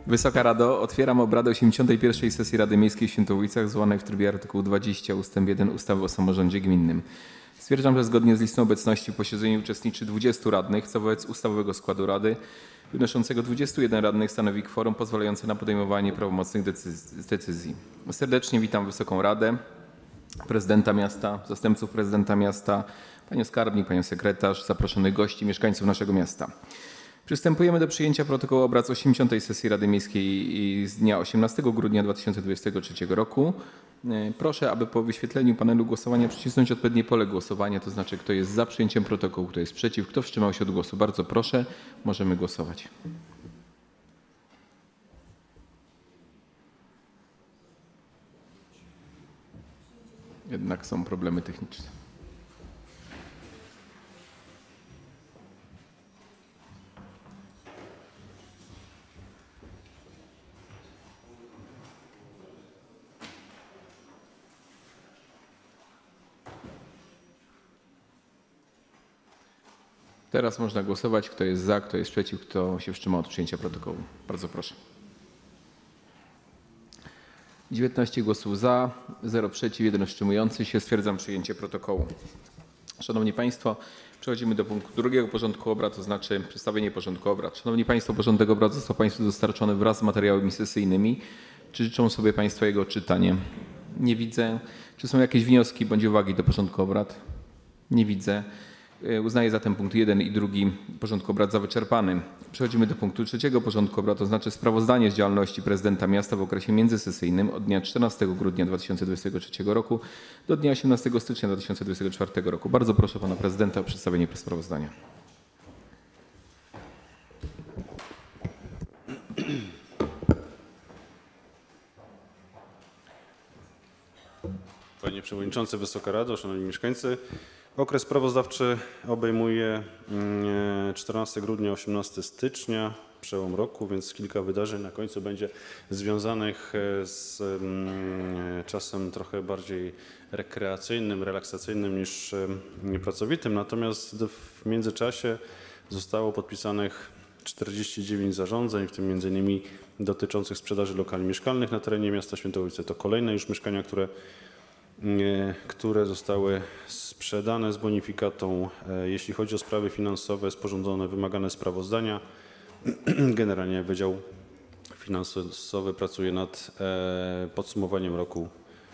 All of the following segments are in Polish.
Wysoka Rado, otwieram obrady 81. sesji Rady Miejskiej w Świętowicach zwołanej w trybie artykułu 20 ust. 1 ustawy o samorządzie gminnym. Stwierdzam, że zgodnie z listą obecności w posiedzeniu uczestniczy 20 radnych, co wobec ustawowego składu Rady wynoszącego 21 radnych stanowi kworum pozwalające na podejmowanie prawomocnych decyzji. Serdecznie witam Wysoką Radę, prezydenta miasta, zastępców prezydenta miasta, panią skarbnik, panią sekretarz, zaproszonych gości, mieszkańców naszego miasta. Przystępujemy do przyjęcia protokołu obrad 80. sesji Rady Miejskiej z dnia 18 grudnia 2023 roku. Proszę, aby po wyświetleniu panelu głosowania przycisnąć odpowiednie pole głosowania, to znaczy kto jest za przyjęciem protokołu, kto jest przeciw, kto wstrzymał się od głosu. Bardzo proszę, możemy głosować. Jednak są problemy techniczne. Teraz można głosować, kto jest za, kto jest przeciw, kto się wstrzymał od przyjęcia protokołu. Bardzo proszę. 19 głosów za, 0 przeciw, 1 wstrzymujący się. Stwierdzam przyjęcie protokołu. Szanowni Państwo, przechodzimy do punktu drugiego porządku obrad, to znaczy przedstawienie porządku obrad. Szanowni Państwo, porządek obrad został Państwu dostarczony wraz z materiałami sesyjnymi. Czy życzą sobie Państwo jego odczytanie? Nie widzę. Czy są jakieś wnioski bądź uwagi do porządku obrad? Nie widzę. Uznaję zatem punkt 1 i 2 porządku obrad za wyczerpany. Przechodzimy do punktu 3 porządku obrad, to znaczy sprawozdanie z działalności prezydenta miasta w okresie międzysesyjnym od dnia 14 grudnia 2023 roku do dnia 18 stycznia 2024 roku. Bardzo proszę pana prezydenta o przedstawienie sprawozdania. Panie Przewodniczący, Wysoka Rado, Szanowni Mieszkańcy. Okres sprawozdawczy obejmuje 14 grudnia, 18 stycznia, przełom roku, więc kilka wydarzeń na końcu będzie związanych z czasem trochę bardziej rekreacyjnym, relaksacyjnym niż pracowitym. Natomiast w międzyczasie zostało podpisanych 49 zarządzeń, w tym m.in. dotyczących sprzedaży lokali mieszkalnych na terenie miasta Świętowice. To kolejne już mieszkania, które zostały sprzedane z bonifikatą. Jeśli chodzi o sprawy finansowe, sporządzone wymagane sprawozdania. Generalnie Wydział Finansowy pracuje nad podsumowaniem roku,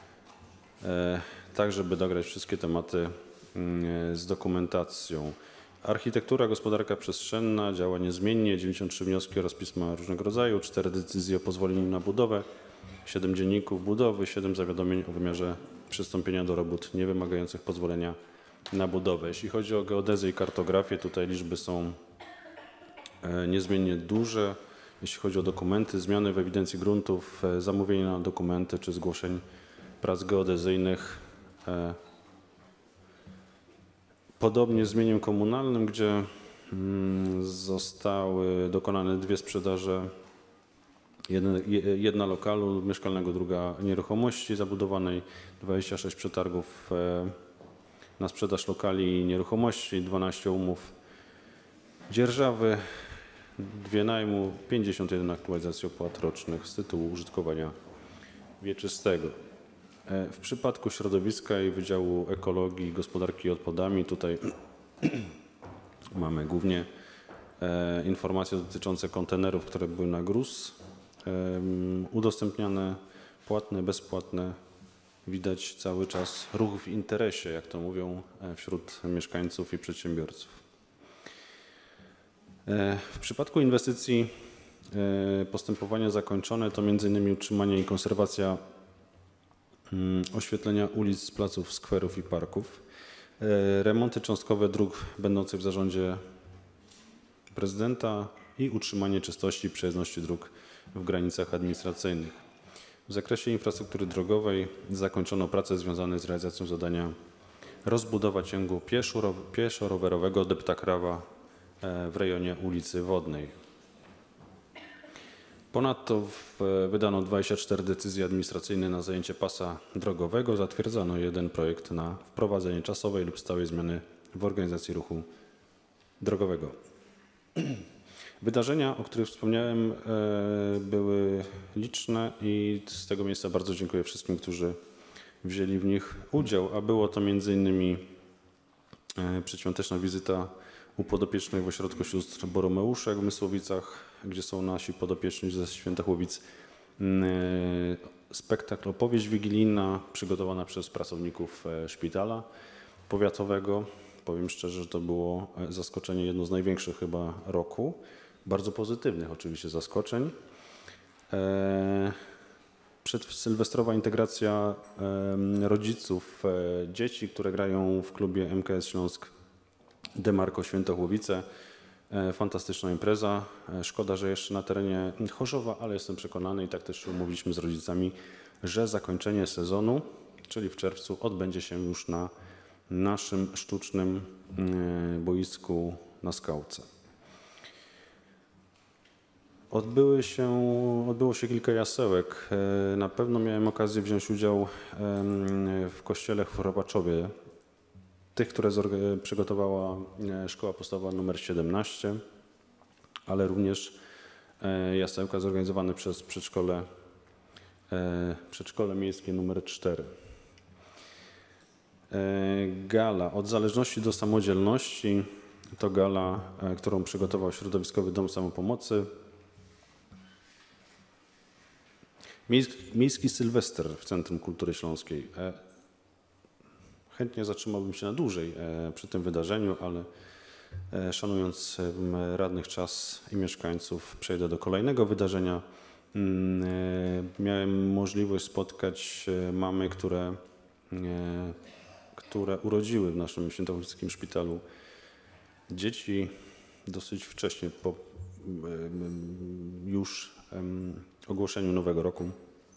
tak żeby dograć wszystkie tematy z dokumentacją. Architektura, gospodarka przestrzenna działa niezmiennie, 93 wnioski oraz pisma różnego rodzaju, 4 decyzje o pozwoleniu na budowę, 7 dzienników budowy, 7 zawiadomień o wymiarze przystąpienia do robót niewymagających pozwolenia na budowę. Jeśli chodzi o geodezję i kartografię, tutaj liczby są niezmiennie duże. Jeśli chodzi o dokumenty, zmiany w ewidencji gruntów, zamówienia na dokumenty czy zgłoszeń prac geodezyjnych. Podobnie z mieniem komunalnym, gdzie zostały dokonane 2 sprzedaże. Jedna lokalu mieszkalnego, druga nieruchomości zabudowanej, 26 przetargów na sprzedaż lokali i nieruchomości, 12 umów dzierżawy, 2 najmu, 51 aktualizacji opłat rocznych z tytułu użytkowania wieczystego. W przypadku środowiska i Wydziału Ekologii i Gospodarki Odpadami tutaj mamy głównie informacje dotyczące kontenerów, które były na gruz. Udostępniane, płatne, bezpłatne. Widać cały czas ruch w interesie, jak to mówią, wśród mieszkańców i przedsiębiorców. W przypadku inwestycji postępowania zakończone to m.in. utrzymanie i konserwacja oświetlenia ulic, placów, skwerów i parków. Remonty cząstkowe dróg będących w zarządzie prezydenta i utrzymanie czystości i przejezdności dróg w granicach administracyjnych. W zakresie infrastruktury drogowej zakończono prace związane z realizacją zadania rozbudowa ciągu pieszo-rowerowego Deptak-Rawa w rejonie ulicy Wodnej. Ponadto wydano 24 decyzje administracyjne na zajęcie pasa drogowego. Zatwierdzano 1 projekt na wprowadzenie czasowej lub stałej zmiany w organizacji ruchu drogowego. Wydarzenia, o których wspomniałem, były liczne i z tego miejsca bardzo dziękuję wszystkim, którzy wzięli w nich udział, a było to m.in. przedświąteczna wizyta u podopiecznych w ośrodku sióstr Boromeuszek w Mysłowicach, gdzie są nasi podopieczni ze Świętochłowic. Spektakl Opowieść wigilijna przygotowana przez pracowników szpitala powiatowego. Powiem szczerze, że to było zaskoczenie, jedno z największych chyba roku. Bardzo pozytywnych oczywiście zaskoczeń. Przedsylwestrowa integracja rodziców dzieci, które grają w klubie MKS Śląsk Demarco Świętochłowice. Fantastyczna impreza. Szkoda, że jeszcze na terenie Chorzowa, ale jestem przekonany i tak też się umówiliśmy z rodzicami, że zakończenie sezonu, czyli w czerwcu, odbędzie się już na naszym sztucznym boisku na Skałce. Odbyło się kilka jasełek. Na pewno miałem okazję wziąć udział w kościele w Chorobaczowie, tych, które przygotowała Szkoła Podstawowa nr 17, ale również jasełka zorganizowane przez przedszkole miejskie nr 4. Gala Od zależności do samodzielności to gala, którą przygotował Środowiskowy Dom Samopomocy. Miejski Sylwester w Centrum Kultury Śląskiej. Chętnie zatrzymałbym się na dłużej przy tym wydarzeniu, ale szanując radnych czas i mieszkańców, przejdę do kolejnego wydarzenia. Miałem możliwość spotkać mamy, które urodziły w naszym świętochowickim szpitalu dzieci dosyć wcześnie, po już ogłoszeniu nowego roku.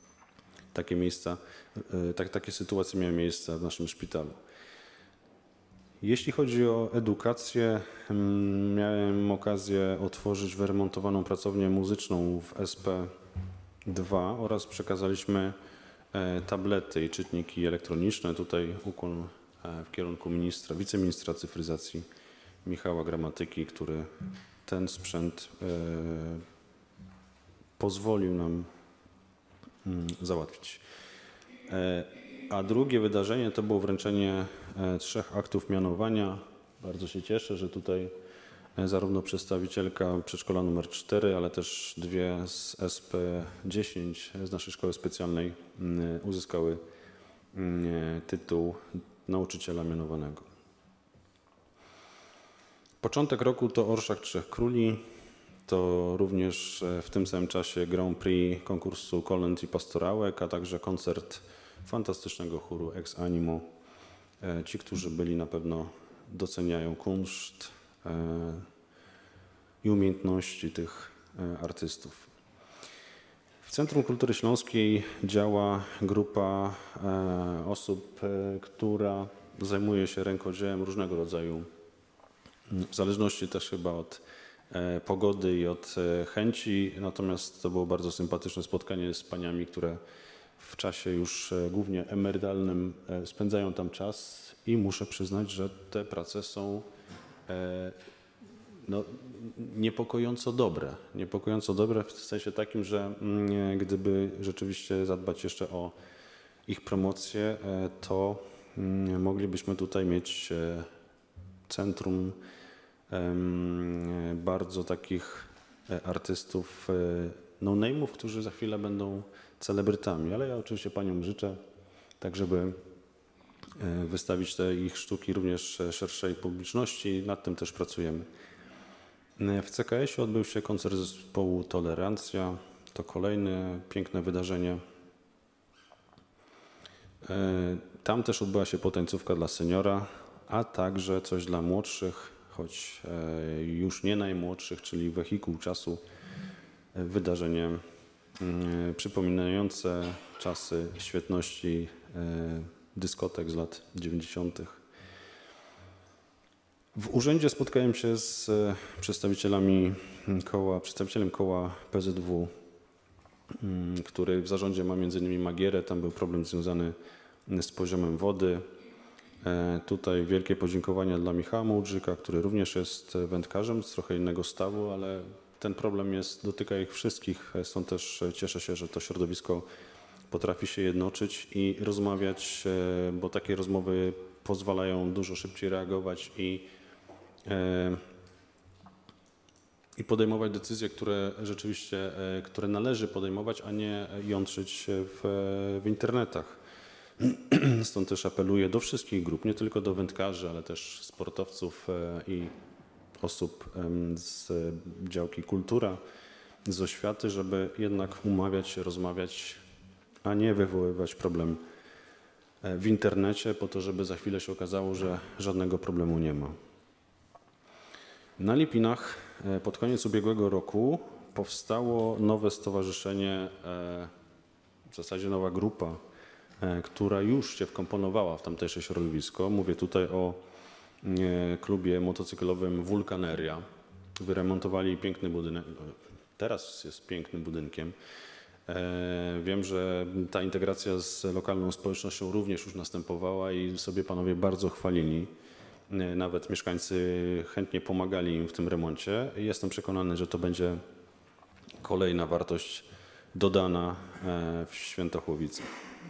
Takie sytuacje miały miejsce w naszym szpitalu. Jeśli chodzi o edukację, miałem okazję otworzyć wyremontowaną pracownię muzyczną w SP2 oraz przekazaliśmy tablety i czytniki elektroniczne. Tutaj ukłon w kierunku wiceministra cyfryzacji Michała Gramatyki, który ten sprzęt pozwolił nam załatwić. A drugie wydarzenie to było wręczenie 3 aktów mianowania. Bardzo się cieszę, że tutaj zarówno przedstawicielka przedszkola nr 4, ale też 2 z SP10 z naszej szkoły specjalnej uzyskały tytuł nauczyciela mianowanego. Początek roku to Orszak Trzech Króli. To również w tym samym czasie Grand Prix konkursu kolęd i pastorałek, a także koncert fantastycznego chóru Ex Animo. Ci, którzy byli, na pewno doceniają kunszt i umiejętności tych artystów. W Centrum Kultury Śląskiej działa grupa osób, która zajmuje się rękodziełem różnego rodzaju, w zależności też chyba od pogody i od chęci, natomiast to było bardzo sympatyczne spotkanie z paniami, które w czasie już głównie emerytalnym spędzają tam czas i muszę przyznać, że te prace są niepokojąco dobre w sensie takim, że gdyby rzeczywiście zadbać jeszcze o ich promocję, to moglibyśmy tutaj mieć centrum bardzo takich artystów no-name'ów, którzy za chwilę będą celebrytami, ale ja oczywiście paniom życzę, tak żeby wystawić te ich sztuki również szerszej publiczności. Nad tym też pracujemy. W CKS-ie odbył się koncert zespołu Tolerancja. To kolejne piękne wydarzenie. Tam też odbyła się potańcówka dla seniora, a także coś dla młodszych, choć już nie najmłodszych, czyli Wehikuł Czasu. Wydarzenie przypominające czasy świetności dyskotek z lat 90. W urzędzie spotkałem się z przedstawicielem koła PZW, który w zarządzie ma m.in. Magierę. Tam był problem związany z poziomem wody. Tutaj wielkie podziękowania dla Michała Mołdrzyka, który również jest wędkarzem z trochę innego stawu, ale ten problem dotyka ich wszystkich, stąd też cieszę się, że to środowisko potrafi się jednoczyć i rozmawiać, bo takie rozmowy pozwalają dużo szybciej reagować i podejmować decyzje, które rzeczywiście, które należy podejmować, a nie jątrzyć w internetach. Stąd też apeluję do wszystkich grup, nie tylko do wędkarzy, ale też sportowców i osób z działki kultura, z oświaty, żeby jednak umawiać się, rozmawiać, a nie wywoływać problem w internecie po to, żeby za chwilę się okazało, że żadnego problemu nie ma. Na Lipinach pod koniec ubiegłego roku powstało nowe stowarzyszenie, w zasadzie nowa grupa, która już się wkomponowała w tamtejsze środowisko. Mówię tutaj o klubie motocyklowym Wulkaneria. Wyremontowali piękny budynek, teraz jest pięknym budynkiem. Wiem, że ta integracja z lokalną społecznością również już następowała i sobie panowie bardzo chwalili. Nawet mieszkańcy chętnie pomagali im w tym remoncie. Jestem przekonany, że to będzie kolejna wartość dodana w Świętochłowicach.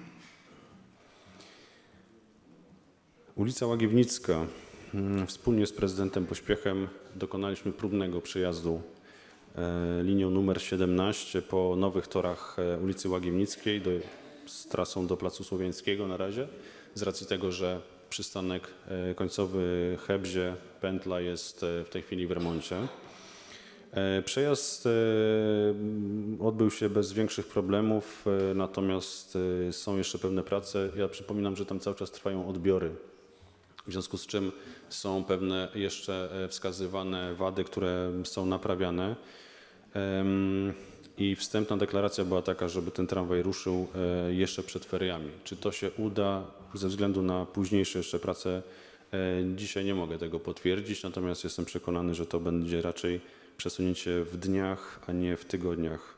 Ulica Łagiewnicka. Wspólnie z prezydentem Pośpiechem dokonaliśmy próbnego przejazdu linią numer 17 po nowych torach ulicy Łagiewnickiej z trasą do Placu Słowiańskiego na razie, z racji tego, że przystanek końcowy Hebzie, pętla jest w tej chwili w remoncie. Przejazd odbył się bez większych problemów, natomiast są jeszcze pewne prace. Ja przypominam, że tam cały czas trwają odbiory, w związku z czym są pewne jeszcze wskazywane wady, które są naprawiane. I wstępna deklaracja była taka, żeby ten tramwaj ruszył jeszcze przed feriami. Czy to się uda ze względu na późniejsze jeszcze prace? Dzisiaj nie mogę tego potwierdzić, natomiast jestem przekonany, że to będzie raczej przesunięcie w dniach, a nie w tygodniach.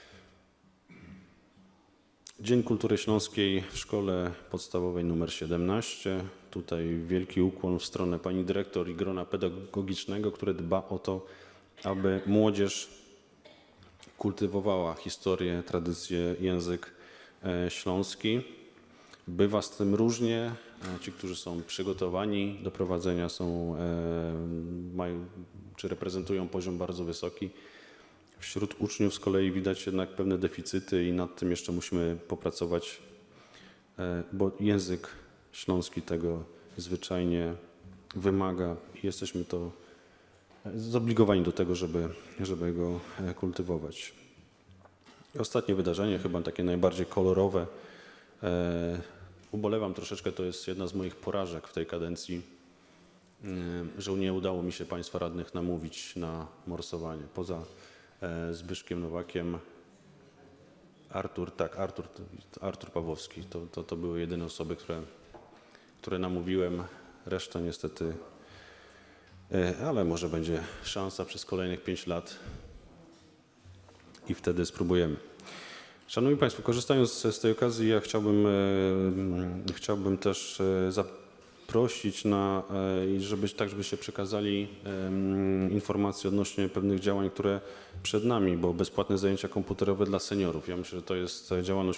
Dzień Kultury Śląskiej w Szkole Podstawowej nr 17. Tutaj wielki ukłon w stronę pani dyrektor i grona pedagogicznego, które dba o to, aby młodzież kultywowała historię, tradycję, język śląski. Bywa z tym różnie. Ci, którzy są przygotowani do prowadzenia, czy reprezentują poziom bardzo wysoki. Wśród uczniów z kolei widać jednak pewne deficyty i nad tym jeszcze musimy popracować, bo język śląski tego zwyczajnie wymaga i jesteśmy zobligowani do tego, żeby go kultywować. I ostatnie wydarzenie, chyba takie najbardziej kolorowe. Ubolewam troszeczkę, to jest jedna z moich porażek w tej kadencji, że nie udało mi się państwa radnych namówić na morsowanie. Poza Zbyszkiem Nowakiem, Artur Pawłowski. To były jedyne osoby, które namówiłem. Reszta niestety, ale może będzie szansa przez kolejnych 5 lat i wtedy spróbujemy. Szanowni Państwo, korzystając z tej okazji, ja chciałbym też zaprosić żebyście przekazali informacje odnośnie pewnych działań, które przed nami, bo bezpłatne zajęcia komputerowe dla seniorów. Ja myślę, że to jest działalność,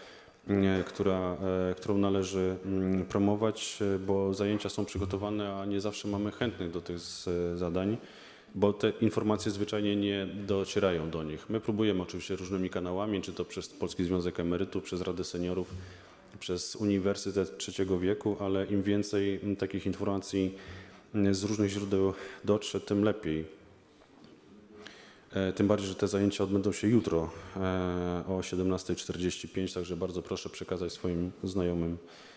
którą należy promować, bo zajęcia są przygotowane, a nie zawsze mamy chętnych do tych zadań, bo te informacje zwyczajnie nie docierają do nich. My próbujemy oczywiście różnymi kanałami, czy to przez Polski Związek Emerytów, przez Radę Seniorów, przez Uniwersytet Trzeciego Wieku, ale im więcej takich informacji z różnych źródeł dotrze, tym lepiej. Tym bardziej, że te zajęcia odbędą się jutro o 17:45, także bardzo proszę przekazać swoim znajomym.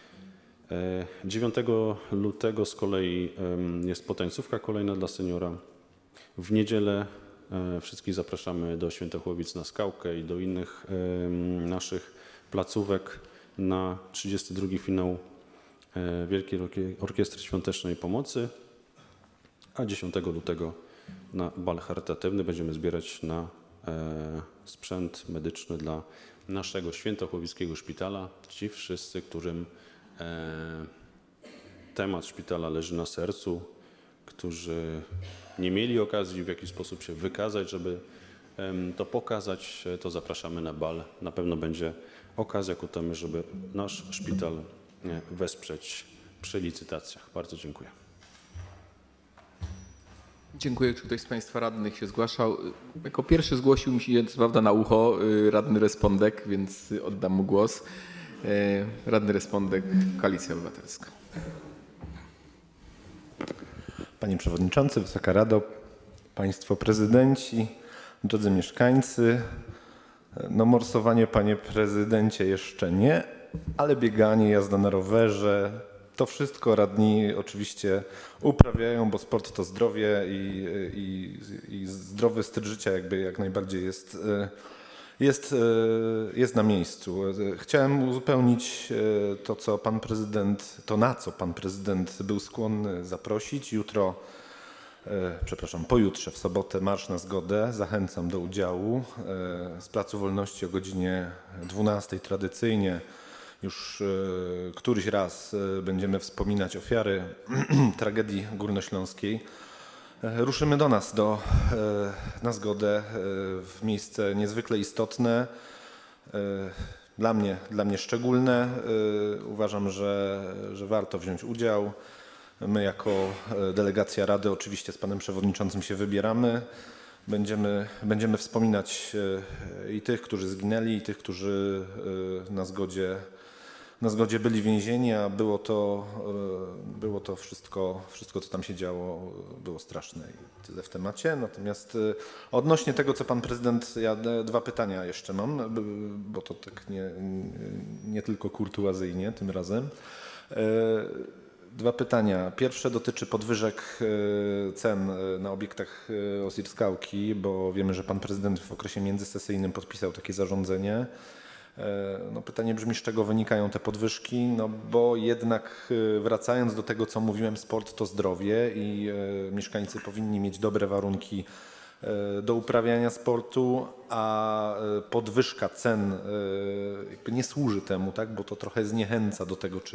9 lutego z kolei jest potańcówka kolejna dla seniora. W niedzielę wszystkich zapraszamy do Świętochłowic na Skałkę i do innych naszych placówek na 32. finał Wielkiej Orkiestry Świątecznej Pomocy, a 10 lutego na bal charytatywny będziemy zbierać na sprzęt medyczny dla naszego świętochłowickiego szpitala. Ci wszyscy, którym temat szpitala leży na sercu, którzy nie mieli okazji w jakiś sposób się wykazać, żeby to pokazać, to zapraszamy na bal. Na pewno będzie okazja ku temu, żeby nasz szpital wesprzeć przy licytacjach. Bardzo dziękuję. Dziękuję. Czy ktoś z Państwa radnych się zgłaszał? Jako pierwszy zgłosił mi się, co prawda na ucho, radny Respondek, więc oddam mu głos. Radny Respondek, Koalicja Obywatelska. Panie Przewodniczący, Wysoka Rado, Państwo Prezydenci, drodzy mieszkańcy. No morsowanie, Panie Prezydencie, jeszcze nie, ale bieganie, jazda na rowerze, to wszystko radni oczywiście uprawiają, bo sport to zdrowie i zdrowy styl życia jakby jak najbardziej jest na miejscu. Chciałem uzupełnić to, co pan prezydent, to na co pan prezydent był skłonny zaprosić. Jutro, pojutrze w sobotę marsz na zgodę. Zachęcam do udziału. Z Placu Wolności o godzinie 12 tradycyjnie już któryś raz będziemy wspominać ofiary tragedii górnośląskiej. Ruszymy do nas, na zgodę, w miejsce niezwykle istotne, dla mnie szczególne. Uważam, że warto wziąć udział. My jako delegacja Rady oczywiście z panem przewodniczącym się wybieramy. Będziemy wspominać i tych, którzy zginęli, i tych, którzy na zgodzie byli więzieni, a było to wszystko, co tam się działo, było straszne i tyle w temacie. Natomiast odnośnie tego, co pan prezydent, ja dwa pytania jeszcze mam, bo to tak nie tylko kurtuazyjnie tym razem. Dwa pytania. Pierwsze dotyczy podwyżek cen na obiektach OSIR Skałki, bo wiemy, że pan prezydent w okresie międzysesyjnym podpisał takie zarządzenie. No pytanie brzmi, z czego wynikają te podwyżki, no bo jednak wracając do tego, co mówiłem, sport to zdrowie i mieszkańcy powinni mieć dobre warunki do uprawiania sportu, a podwyżka cen jakby nie służy temu, tak, bo to trochę zniechęca do tego,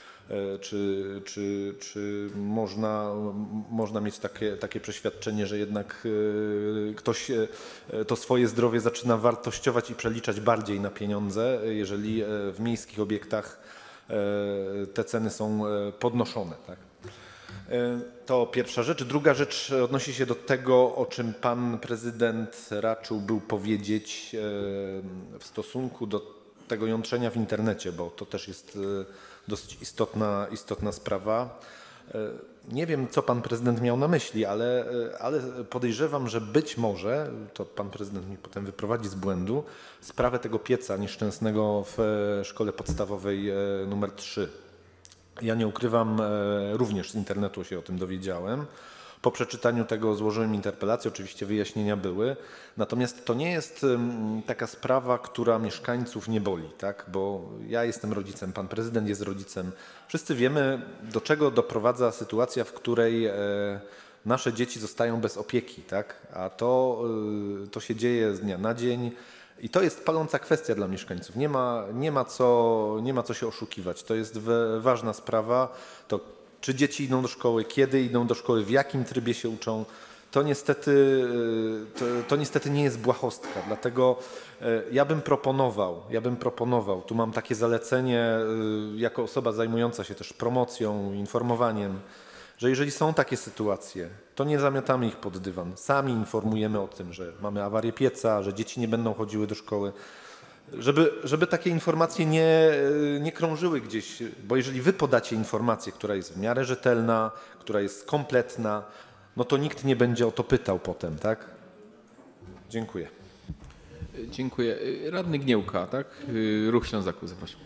czy można mieć takie przeświadczenie, że jednak ktoś to swoje zdrowie zaczyna wartościować i przeliczać bardziej na pieniądze, jeżeli w miejskich obiektach te ceny są podnoszone. Tak? To pierwsza rzecz. Druga rzecz odnosi się do tego, o czym pan prezydent raczył był powiedzieć w stosunku do tego jątrzenia w internecie, bo to też jest dosyć istotna sprawa. Nie wiem, co pan prezydent miał na myśli, ale podejrzewam, że być może, to pan prezydent mi potem wyprowadzi z błędu, sprawę tego pieca nieszczęsnego w szkole podstawowej numer 3. Ja nie ukrywam, również z internetu się o tym dowiedziałem. Po przeczytaniu tego złożyłem interpelację, oczywiście wyjaśnienia były. Natomiast to nie jest taka sprawa, która mieszkańców nie boli, tak? Bo ja jestem rodzicem, pan prezydent jest rodzicem. Wszyscy wiemy, do czego doprowadza sytuacja, w której nasze dzieci zostają bez opieki, tak? A to się dzieje z dnia na dzień. I to jest paląca kwestia dla mieszkańców. Nie ma co się oszukiwać. To jest ważna sprawa. Czy dzieci idą do szkoły, kiedy idą do szkoły, w jakim trybie się uczą, to niestety nie jest błahostka. Dlatego ja bym proponował, tu mam takie zalecenie jako osoba zajmująca się też promocją, informowaniem, że jeżeli są takie sytuacje, to nie zamiatamy ich pod dywan. Sami informujemy o tym, że mamy awarię pieca, że dzieci nie będą chodziły do szkoły. Żeby takie informacje nie krążyły gdzieś, bo jeżeli wy podacie informację, która jest w miarę rzetelna, która jest kompletna, no to nikt nie będzie o to pytał potem, tak? Dziękuję. Dziękuję. Radny Gniełka, tak? Ruch Ślązaków, zapraszam.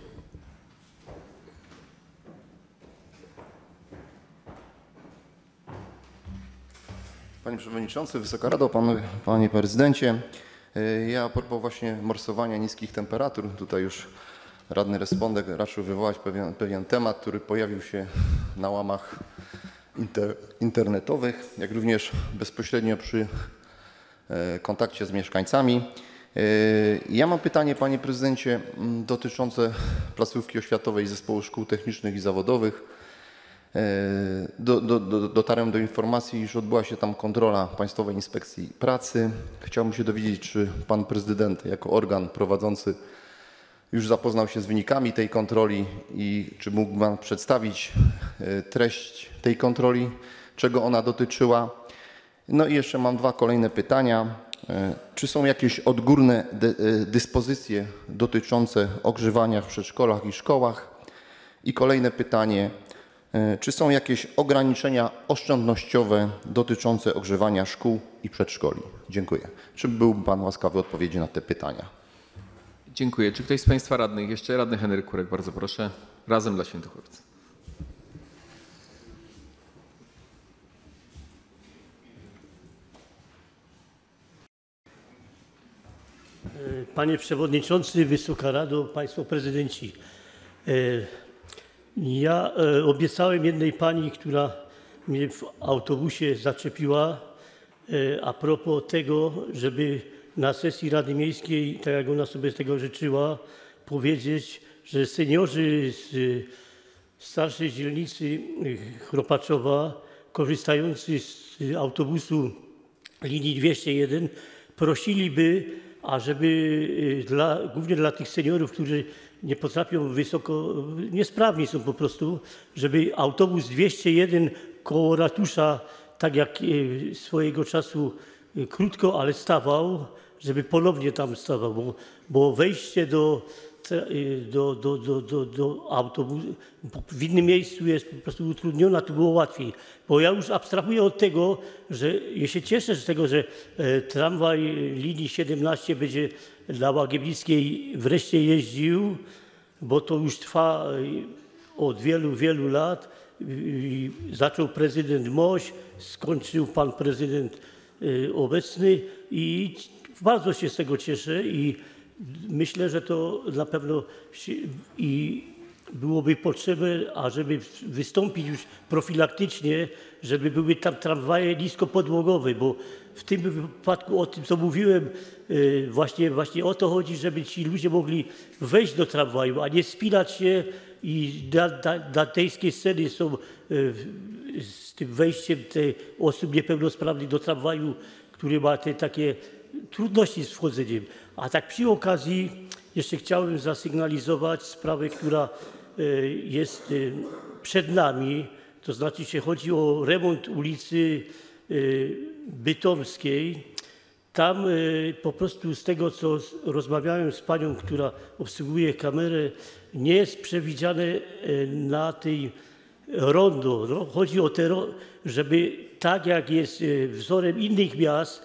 Panie Przewodniczący, Wysoka Rado, Panie Prezydencie. Ja a propos właśnie morsowania niskich temperatur, tutaj już radny Respondek raczył wywołać pewien temat, który pojawił się na łamach internetowych, jak również bezpośrednio przy kontakcie z mieszkańcami. Ja mam pytanie, Panie Prezydencie, dotyczące placówki oświatowej Zespołu Szkół Technicznych i Zawodowych. Dotarłem do informacji, iż odbyła się tam kontrola Państwowej Inspekcji Pracy. Chciałbym się dowiedzieć, czy pan prezydent jako organ prowadzący już zapoznał się z wynikami tej kontroli i czy mógł pan przedstawić treść tej kontroli, czego ona dotyczyła. No i jeszcze mam dwa kolejne pytania. Czy są jakieś odgórne dyspozycje dotyczące ogrzewania w przedszkolach i szkołach? I kolejne pytanie. Czy są jakieś ograniczenia oszczędnościowe dotyczące ogrzewania szkół i przedszkoli? Dziękuję. Czy byłby pan łaskawy odpowiedzi na te pytania? Dziękuję. Czy ktoś z państwa radnych, jeszcze radny Henryk Kurek, bardzo proszę, Razem dla Świętochowca. Panie Przewodniczący, Wysoka Rado, Państwo Prezydenci. Ja obiecałem jednej pani, która mnie w autobusie zaczepiła a propos tego, żeby na sesji Rady Miejskiej, tak jak ona sobie tego życzyła, powiedzieć, że seniorzy z starszej dzielnicy Chropaczowa, korzystający z autobusu linii 201, prosiliby, ażeby głównie dla tych seniorów, którzy nie potrafią niesprawni są po prostu, żeby autobus 201 koło ratusza, tak jak swojego czasu krótko, ale stawał, żeby ponownie tam stawał, bo wejście do autobusu w innym miejscu jest po prostu utrudnione, a tu było łatwiej. Bo ja już abstrahuję od tego, że ja się cieszę z tego, że tramwaj linii 17 będzie dla Łagiewnickiej wreszcie jeździł, bo to już trwa od wielu, wielu lat. Zaczął prezydent Moś, skończył pan prezydent obecny i bardzo się z tego cieszę i myślę, że to na pewno byłoby potrzebne, ażeby wystąpić już profilaktycznie, żeby były tam tramwaje niskopodłogowe, bo w tym wypadku o tym, co mówiłem, właśnie o to chodzi, żeby ci ludzie mogli wejść do tramwaju, a nie spinać się i na tejskiej sceny są z tym wejściem osób niepełnosprawnych do tramwaju, który ma te takie trudności z wchodzeniem. A tak przy okazji jeszcze chciałem zasygnalizować sprawę, która jest przed nami, to znaczy chodzi o remont ulicy Bytomskiej. Tam po prostu z tego, co rozmawiałem z panią, która obsługuje kamerę, nie jest przewidziane na tej rondo. No, chodzi o to, żeby tak jak jest wzorem innych miast,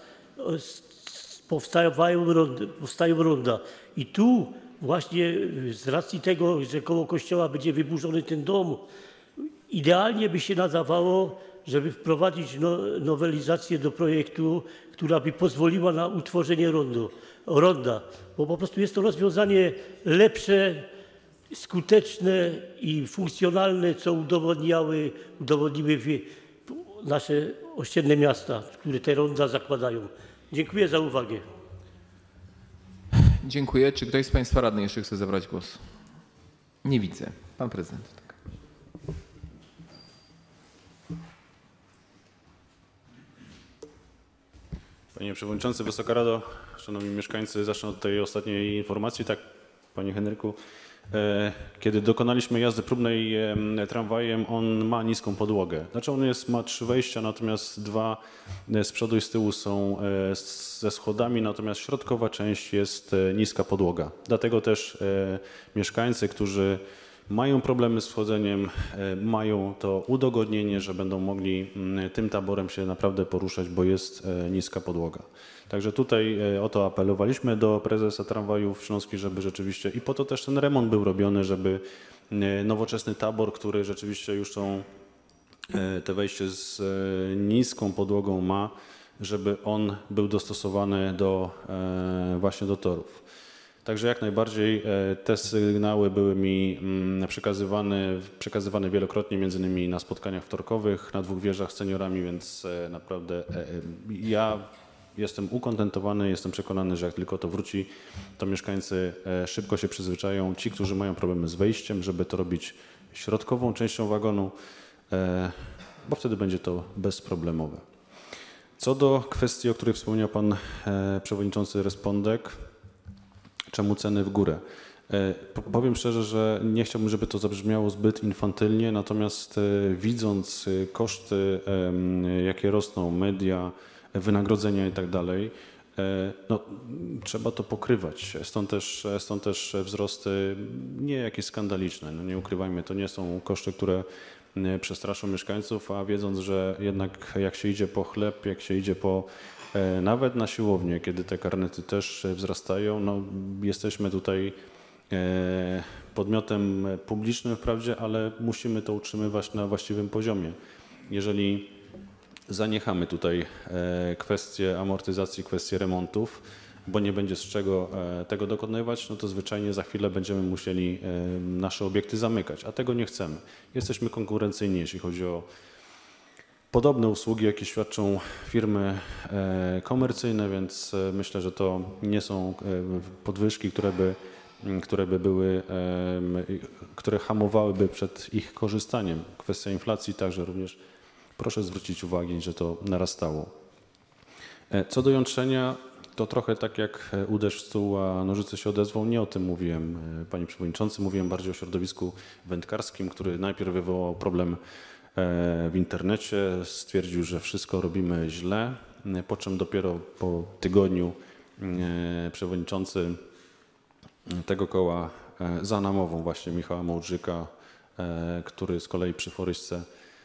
powstają ronda. I tu właśnie z racji tego, że koło kościoła będzie wyburzony ten dom, idealnie by się nadawało, żeby wprowadzić nowelizację do projektu, która by pozwoliła na utworzenie ronda, bo po prostu jest to rozwiązanie lepsze, skuteczne i funkcjonalne, co udowodniły nasze ościenne miasta, które te ronda zakładają. Dziękuję za uwagę. Dziękuję. Czy ktoś z państwa radnych jeszcze chce zabrać głos? Nie widzę. Pan prezydent. Tak. Panie Przewodniczący, Wysoka Rado, Szanowni Mieszkańcy, zacznę od tej ostatniej informacji. Tak, Panie Henryku, kiedy dokonaliśmy jazdy próbnej tramwajem, on ma niską podłogę. Znaczy ma 3 wejścia, natomiast 2 z przodu i z tyłu są ze schodami, natomiast środkowa część jest niska podłoga. Dlatego też mieszkańcy, którzy mają problemy z wchodzeniem, mają to udogodnienie, że będą mogli tym taborem się naprawdę poruszać, bo jest niska podłoga. Także tutaj o to apelowaliśmy do prezesa Tramwajów Śląskich, żeby rzeczywiście, i po to też ten remont był robiony, żeby nowoczesny tabor, który rzeczywiście już te wejście z niską podłogą ma, żeby on był dostosowany właśnie do torów. Także jak najbardziej te sygnały były mi przekazywane wielokrotnie, między innymi na spotkaniach wtorkowych na 2 wieżach z seniorami, więc naprawdę ja jestem ukontentowany, jestem przekonany, że jak tylko to wróci, to mieszkańcy szybko się przyzwyczają. Ci, którzy mają problemy z wejściem, żeby to robić środkową częścią wagonu, bo wtedy będzie to bezproblemowe. Co do kwestii, o której wspomniał pan przewodniczący Respondek, czemu ceny w górę? Powiem szczerze, że nie chciałbym, żeby to zabrzmiało zbyt infantylnie, natomiast widząc koszty, jakie rosną, media, wynagrodzenia i tak dalej, no, trzeba to pokrywać. Stąd też wzrosty nie jakieś skandaliczne. No, nie ukrywajmy, to nie są koszty, które przestraszą mieszkańców, a wiedząc, że jednak jak się idzie po chleb, jak się idzie nawet na siłownię, kiedy te karnety też wzrastają, no, jesteśmy tutaj podmiotem publicznym wprawdzie, ale musimy to utrzymywać na właściwym poziomie. Jeżeli zaniechamy tutaj kwestie amortyzacji, kwestie remontów, bo nie będzie z czego tego dokonywać, no to zwyczajnie za chwilę będziemy musieli nasze obiekty zamykać, a tego nie chcemy. Jesteśmy konkurencyjni, jeśli chodzi o podobne usługi, jakie świadczą firmy komercyjne, więc myślę, że to nie są podwyżki, które hamowałyby przed ich korzystaniem. Kwestia inflacji także również proszę zwrócić uwagę, że to narastało. Co do jątrzenia, to trochę tak jak uderz w stół, a nożyce się odezwą. Nie o tym mówiłem, panie przewodniczący. Mówiłem bardziej o środowisku wędkarskim, który najpierw wywołał problem w internecie. Stwierdził, że wszystko robimy źle, po czym dopiero po tygodniu przewodniczący tego koła za namową właśnie Michała Mołdrzyka, który z kolei przy Foryśce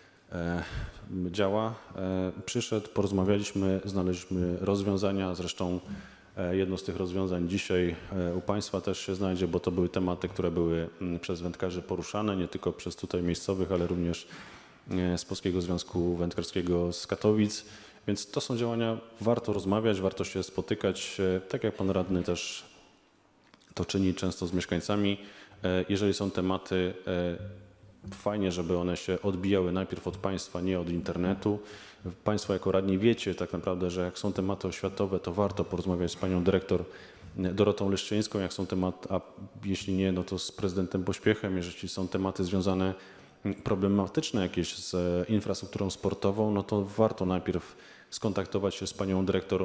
działa, przyszedł, porozmawialiśmy, znaleźliśmy rozwiązania, zresztą jedno z tych rozwiązań dzisiaj u państwa też się znajdzie, bo to były tematy, które były przez wędkarzy poruszane, nie tylko przez tutaj miejscowych, ale również z Polskiego Związku Wędkarskiego z Katowic, więc to są działania, warto rozmawiać, warto się spotykać, tak jak pan radny też to czyni często z mieszkańcami. Jeżeli są tematy, fajnie, żeby one się odbijały najpierw od państwa, nie od internetu. Państwo jako radni wiecie tak naprawdę, że jak są tematy oświatowe, to warto porozmawiać z panią dyrektor Dorotą Leszczyńską, jak są tematy, a jeśli nie, no to z prezydentem Pośpiechem, jeżeli są tematy związane problematyczne jakieś z infrastrukturą sportową, no to warto najpierw skontaktować się z panią dyrektor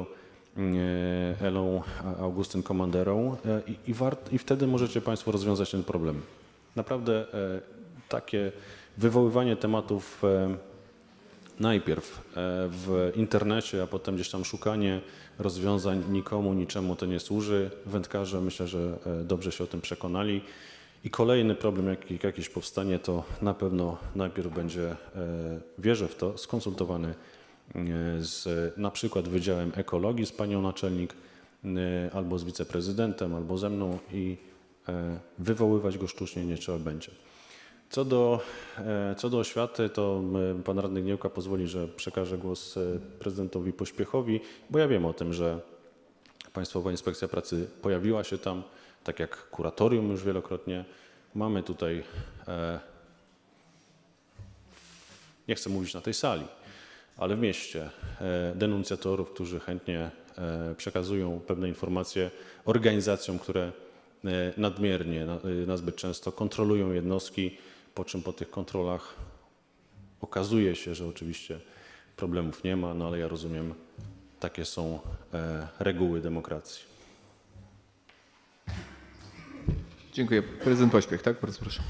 Elą Augustyn-Komanderą i wtedy możecie państwo rozwiązać ten problem. Naprawdę takie wywoływanie tematów najpierw w internecie, a potem gdzieś tam szukanie rozwiązań nikomu, niczemu to nie służy. Wędkarze myślę, że dobrze się o tym przekonali. I kolejny problem, jaki jakiś powstanie, to na pewno najpierw będzie, wierzę w to, skonsultowany na przykład Wydziałem Ekologii z panią naczelnik, albo z wiceprezydentem, albo ze mną i wywoływać go sztucznie nie trzeba będzie. Co do oświaty, to pan radny Gniełka pozwoli, że przekażę głos prezydentowi Pośpiechowi, bo ja wiem o tym, że Państwowa Inspekcja Pracy pojawiła się tam, tak jak kuratorium już wielokrotnie. Mamy tutaj, nie chcę mówić na tej sali, ale w mieście denuncjatorów, którzy chętnie przekazują pewne informacje organizacjom, które nadmiernie, nazbyt często kontrolują jednostki, po czym po tych kontrolach okazuje się, że oczywiście problemów nie ma, no ale ja rozumiem, takie są reguły demokracji. Dziękuję. Prezydent Pośpiech, tak? Bardzo proszę.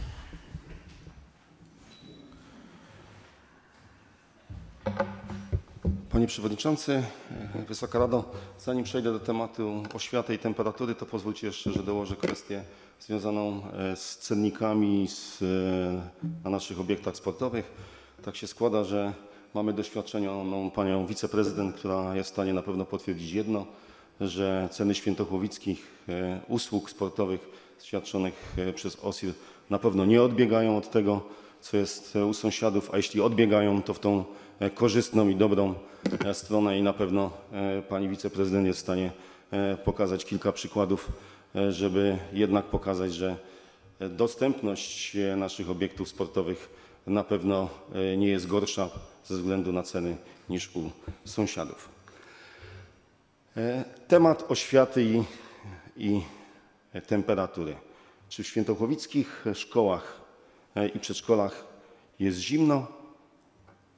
Panie Przewodniczący, Wysoka Rado, zanim przejdę do tematu oświaty i temperatury, to pozwólcie jeszcze, że dołożę kwestię związaną z cennikami na naszych obiektach sportowych. Tak się składa, że mamy doświadczoną panią wiceprezydent, która jest w stanie na pewno potwierdzić jedno, że ceny świętochłowickich usług sportowych świadczonych przez OSIR na pewno nie odbiegają od tego, co jest u sąsiadów, a jeśli odbiegają, to w tą korzystną i dobrą stronę i na pewno pani wiceprezydent jest w stanie pokazać kilka przykładów, żeby jednak pokazać, że dostępność naszych obiektów sportowych na pewno nie jest gorsza ze względu na ceny niż u sąsiadów. Temat oświaty i temperatury. Czy w świętochłowickich szkołach i przedszkolach jest zimno,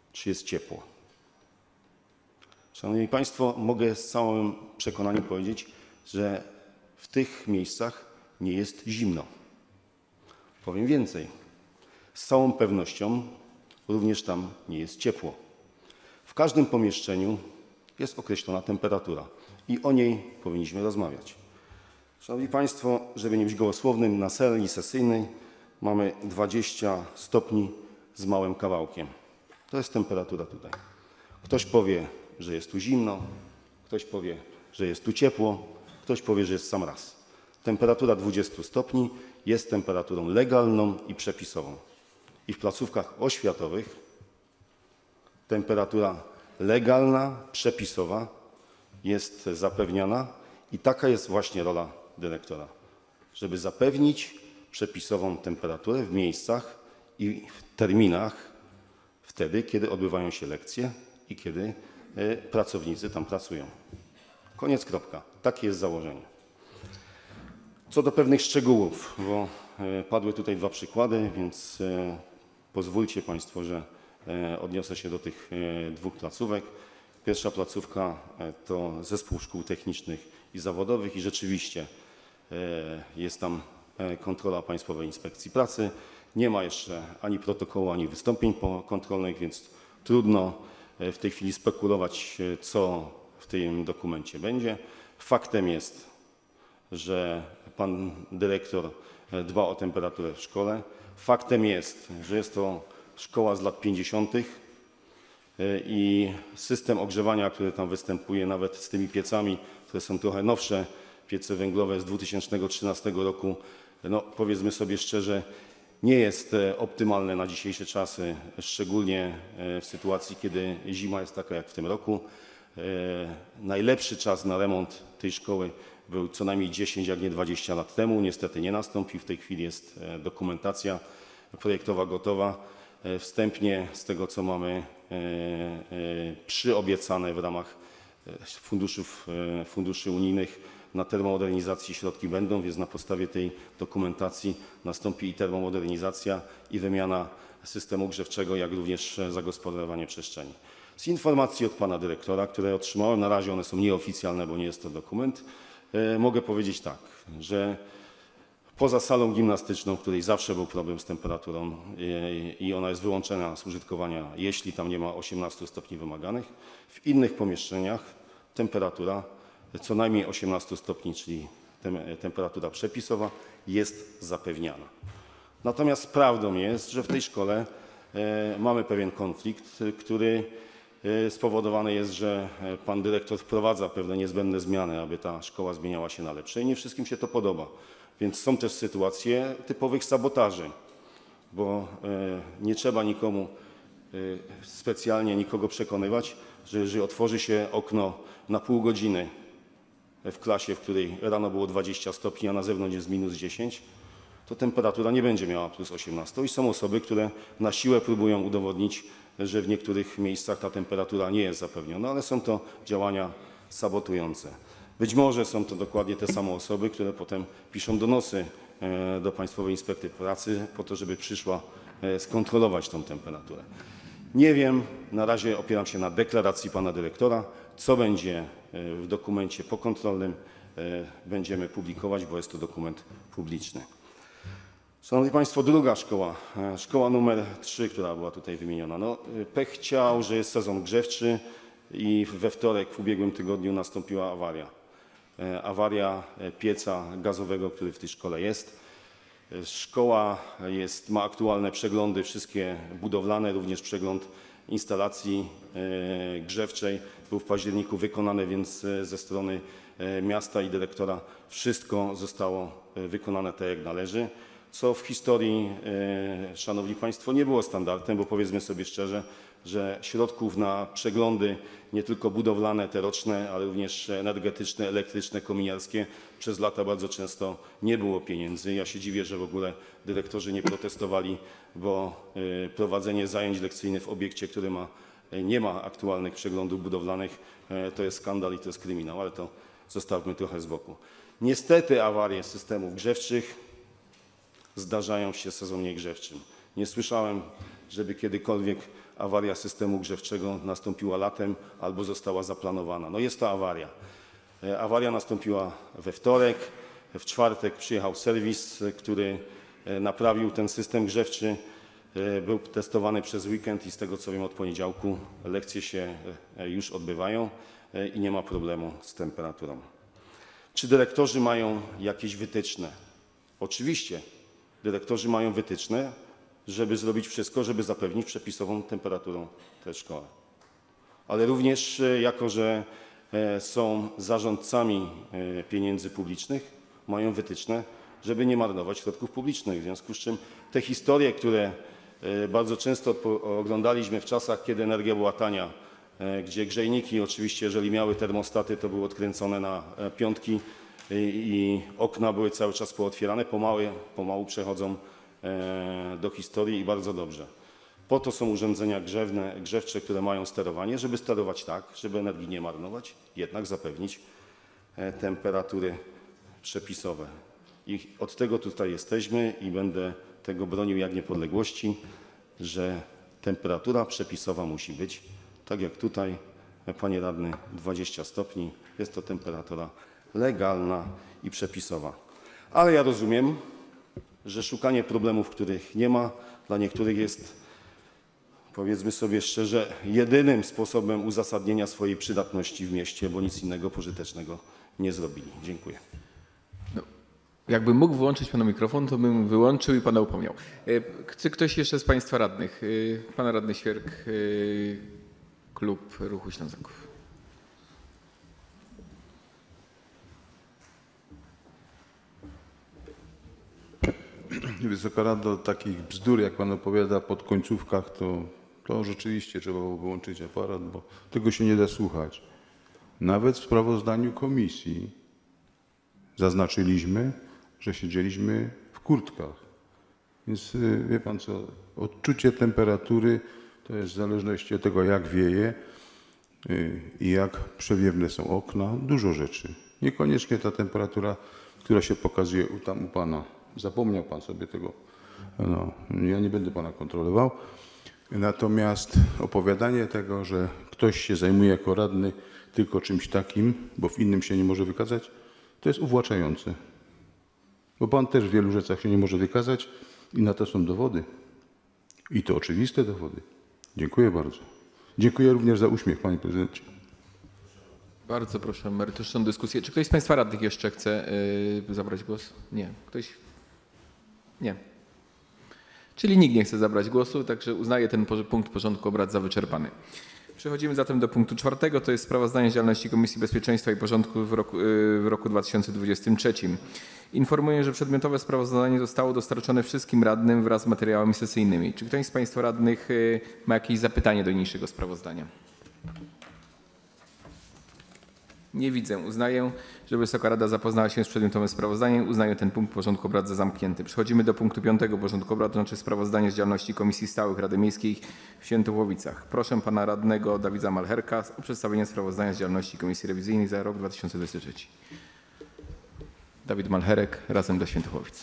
czy jest ciepło. Szanowni Państwo, mogę z całym przekonaniem powiedzieć, że w tych miejscach nie jest zimno. Powiem więcej, z całą pewnością również tam nie jest ciepło. W każdym pomieszczeniu jest określona temperatura i o niej powinniśmy rozmawiać. Szanowni Państwo, żeby nie być gołosłownym, na sali sesyjnej mamy 20 stopni z małym kawałkiem. To jest temperatura tutaj. Ktoś powie, że jest tu zimno, ktoś powie, że jest tu ciepło, ktoś powie, że jest sam raz. Temperatura 20 stopni jest temperaturą legalną i przepisową. I w placówkach oświatowych temperatura legalna, przepisowa jest zapewniana i taka jest właśnie rola dyrektora, żeby zapewnić przepisową temperaturę w miejscach i w terminach wtedy, kiedy odbywają się lekcje i kiedy pracownicy tam pracują. Koniec, kropka. Takie jest założenie. Co do pewnych szczegółów, bo padły tutaj 2 przykłady, więc pozwólcie Państwo, że odniosę się do tych 2 placówek. Pierwsza placówka to Zespół Szkół Technicznych i Zawodowych i rzeczywiście jest tam kontrola Państwowej Inspekcji Pracy. Nie ma jeszcze ani protokołu, ani wystąpień kontrolnych, więc trudno w tej chwili spekulować, co w tym dokumencie będzie. Faktem jest, że pan dyrektor dba o temperaturę w szkole. Faktem jest, że jest to szkoła z lat 50. i system ogrzewania, który tam występuje, nawet z tymi piecami, które są trochę nowsze, piece węglowe z 2013 roku, no powiedzmy sobie szczerze, nie jest optymalne na dzisiejsze czasy, szczególnie w sytuacji, kiedy zima jest taka jak w tym roku. Najlepszy czas na remont tej szkoły był co najmniej 10, jak nie 20 lat temu. Niestety nie nastąpił. W tej chwili jest dokumentacja projektowa gotowa. Wstępnie z tego, co mamy przyobiecane w ramach funduszy unijnych na termomodernizacji środki będą, więc na podstawie tej dokumentacji nastąpi i termomodernizacja, i wymiana systemu grzewczego, jak również zagospodarowanie przestrzeni. Z informacji od pana dyrektora, które otrzymałem, na razie one są nieoficjalne, bo nie jest to dokument, mogę powiedzieć tak, że poza salą gimnastyczną, w której zawsze był problem z temperaturą i ona jest wyłączona z użytkowania, jeśli tam nie ma 18 stopni wymaganych, w innych pomieszczeniach temperatura co najmniej 18 stopni, czyli temperatura przepisowa, jest zapewniana. Natomiast prawdą jest, że w tej szkole mamy pewien konflikt, który spowodowany jest, że pan dyrektor wprowadza pewne niezbędne zmiany, aby ta szkoła zmieniała się na lepsze i nie wszystkim się to podoba. Więc są też sytuacje typowych sabotaży, bo nie trzeba nikomu specjalnie nikogo przekonywać, że jeżeli otworzy się okno na pół godziny w klasie, w której rano było 20 stopni, a na zewnątrz jest minus 10, to temperatura nie będzie miała plus 18 i są osoby, które na siłę próbują udowodnić, że w niektórych miejscach ta temperatura nie jest zapewniona, ale są to działania sabotujące. Być może są to dokładnie te same osoby, które potem piszą donosy do Państwowej Inspekcji Pracy po to, żeby przyszła skontrolować tą temperaturę. Nie wiem, na razie opieram się na deklaracji pana dyrektora. Co będzie w dokumencie pokontrolnym, będziemy publikować, bo jest to dokument publiczny. Szanowni Państwo, druga szkoła, szkoła numer 3, która była tutaj wymieniona. No, pech chciał, że jest sezon grzewczy i we wtorek w ubiegłym tygodniu nastąpiła awaria. Awaria pieca gazowego, który w tej szkole jest. Szkoła ma aktualne przeglądy, wszystkie budowlane, również przegląd instalacji grzewczej był w październiku wykonany, więc ze strony miasta i dyrektora wszystko zostało wykonane tak, jak należy, co w historii, szanowni państwo, nie było standardem, bo powiedzmy sobie szczerze, że środków na przeglądy nie tylko budowlane, te roczne, ale również energetyczne, elektryczne, kominiarskie przez lata bardzo często nie było pieniędzy. Ja się dziwię, że w ogóle dyrektorzy nie protestowali, bo prowadzenie zajęć lekcyjnych w obiekcie, który nie ma aktualnych przeglądów budowlanych, to jest skandal i to jest kryminał, ale to zostawmy trochę z boku. Niestety awarie systemów grzewczych zdarzają się w sezonie grzewczym. Nie słyszałem, żeby kiedykolwiek awaria systemu grzewczego nastąpiła latem albo została zaplanowana. No jest to awaria. Awaria nastąpiła we wtorek, w czwartek przyjechał serwis, który naprawił ten system grzewczy. Był testowany przez weekend i z tego co wiem od poniedziałku lekcje się już odbywają i nie ma problemu z temperaturą. Czy dyrektorzy mają jakieś wytyczne? Oczywiście dyrektorzy mają wytyczne, żeby zrobić wszystko, żeby zapewnić przepisową temperaturą tę szkołę. Ale również jako, że są zarządcami pieniędzy publicznych, mają wytyczne, żeby nie marnować środków publicznych. W związku z czym te historie, które bardzo często oglądaliśmy w czasach, kiedy energia była tania, gdzie grzejniki oczywiście, jeżeli miały termostaty, to były odkręcone na piątki i okna były cały czas pootwierane, pomału przechodzą do historii i bardzo dobrze. Po to są urządzenia grzewcze, które mają sterowanie, żeby sterować tak, żeby energii nie marnować, jednak zapewnić temperatury przepisowe. I od tego tutaj jesteśmy i będę tego bronił jak niepodległości, że temperatura przepisowa musi być, tak jak tutaj, panie radny, 20 stopni. Jest to temperatura legalna i przepisowa. Ale ja rozumiem, że szukanie problemów, których nie ma, dla niektórych jest, powiedzmy sobie szczerze, jedynym sposobem uzasadnienia swojej przydatności w mieście, bo nic innego pożytecznego nie zrobili. Dziękuję. No, jakbym mógł wyłączyć pana mikrofon, to bym wyłączył i pana upomniał. Czy ktoś jeszcze z państwa radnych? Pan radny Świerk, Klub Ruchu Ślązaków. Wysoka Rado, takich bzdur, jak pan opowiada pod końcówkach, to rzeczywiście trzeba było wyłączyć aparat, bo tego się nie da słuchać. Nawet w sprawozdaniu komisji zaznaczyliśmy, że siedzieliśmy w kurtkach. Więc wie pan co, odczucie temperatury to jest w zależności od tego, jak wieje i jak przewiewne są okna, dużo rzeczy. Niekoniecznie ta temperatura, która się pokazuje tam u pana. Zapomniał pan sobie tego. No, ja nie będę pana kontrolował. Natomiast opowiadanie tego, że ktoś się zajmuje jako radny tylko czymś takim, bo w innym się nie może wykazać, to jest uwłaczające. Bo pan też w wielu rzeczach się nie może wykazać i na to są dowody. I to oczywiste dowody. Dziękuję bardzo. Dziękuję również za uśmiech, panie prezydencie. Bardzo proszę o merytoryczną dyskusję. Czy ktoś z państwa radnych jeszcze chce zabrać głos? Nie. Ktoś? Nie. Czyli nikt nie chce zabrać głosu, także uznaję ten punkt porządku obrad za wyczerpany. Przechodzimy zatem do punktu 4. To jest sprawozdanie z działalności Komisji Bezpieczeństwa i Porządku w roku 2023. Informuję, że przedmiotowe sprawozdanie zostało dostarczone wszystkim radnym wraz z materiałami sesyjnymi. Czy ktoś z państwa radnych ma jakieś zapytanie do niniejszego sprawozdania? Nie widzę. Uznaję, że Wysoka Rada zapoznała się z przedmiotowym sprawozdaniem. Uznaję ten punkt porządku obrad za zamknięty. Przechodzimy do punktu 5. porządku obrad, to znaczy sprawozdanie z działalności Komisji Stałych Rady Miejskiej w Świętochłowicach. Proszę pana radnego Dawida Malcherka o przedstawienie sprawozdania z działalności Komisji Rewizyjnej za rok 2023. Dawid Malcherek, Razem dla Świętochłowic.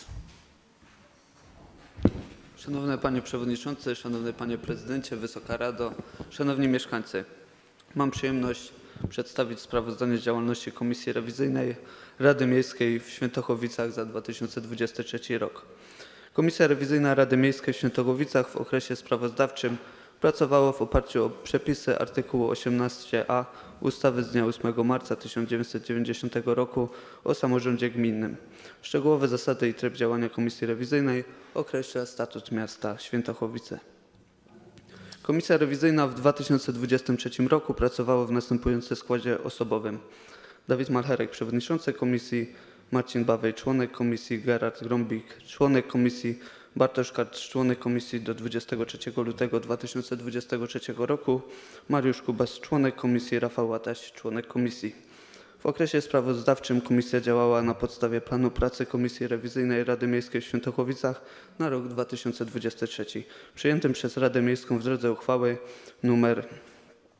Szanowny Panie Przewodniczący, Szanowny Panie Prezydencie, Wysoka Rado, Szanowni Mieszkańcy. Mam przyjemność przedstawić sprawozdanie z działalności Komisji Rewizyjnej Rady Miejskiej w Świętochłowicach za 2023 rok. Komisja Rewizyjna Rady Miejskiej w Świętochłowicach w okresie sprawozdawczym pracowała w oparciu o przepisy artykułu 18a ustawy z dnia 8 marca 1990 roku o samorządzie gminnym. Szczegółowe zasady i tryb działania Komisji Rewizyjnej określa Statut Miasta Świętochłowice. Komisja Rewizyjna w 2023 roku pracowała w następującym składzie osobowym. Dawid Malcherek, przewodniczący komisji, Marcin Bawej, członek komisji, Gerard Grąbik, członek komisji, Bartosz Karcz, członek komisji do 23 lutego 2023 roku, Mariusz Kubas, członek komisji, Rafał Łataś, członek komisji. W okresie sprawozdawczym komisja działała na podstawie planu pracy Komisji Rewizyjnej Rady Miejskiej w Świętochłowicach na rok 2023, przyjętym przez Radę Miejską w drodze uchwały nr